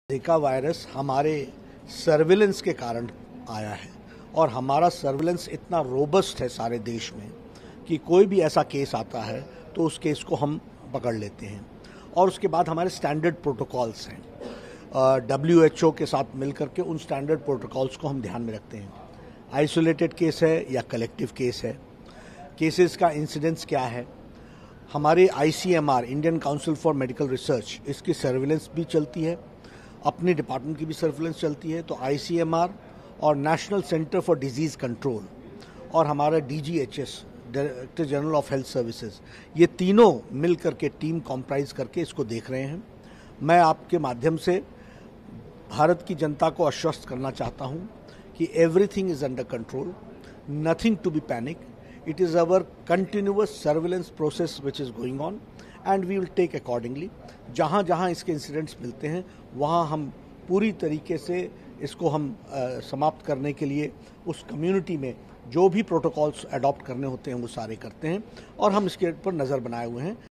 Zika virus हमारे surveillance के कारण आया है और हमारा सर्विलेंस इतना रोबस्ट है सारे देश में कि कोई भी ऐसा केस आता है तो उस केस को हम पकड़ लेते हैं। और उसके बाद हमारे स्टैंडर्ड प्रोटोकॉल्स हैं, WHO के साथ मिलकर के उन स्टैंडर्ड प्रोटोकॉल्स को हम ध्यान में रखते हैं। आइसोलेटेड केस है या कलेक्टिव केस है, केसेस का इंसिडेंस क्या है, हमारे ICMR Indian council for medical research इसकी सर्विलेंस भी चलती है, अपनी डिपार्टमेंट की भी सर्विलेंस चलती है। तो ICMR और national centre for disease control और हमारा DGHS director general of health services, ये तीनों मिल करके टीम कॉम्प्राइज करके इसको देख रहे हैं। मैं आपके माध्यम से भारत की जनता को आश्वस्त करना चाहता हूं कि everything is under control, nothing to be panic, it is our continuous surveillance process which is going on and we will take accordingly. जहाँ जहाँ इसके इंसिडेंट्स मिलते हैं वहाँ हम पूरी तरीके से इसको हम समाप्त करने के लिए उस कम्युनिटी में जो भी प्रोटोकॉल्स अडॉप्ट करने होते हैं वो सारे करते हैं और हम इसके ऊपर नज़र बनाए हुए हैं।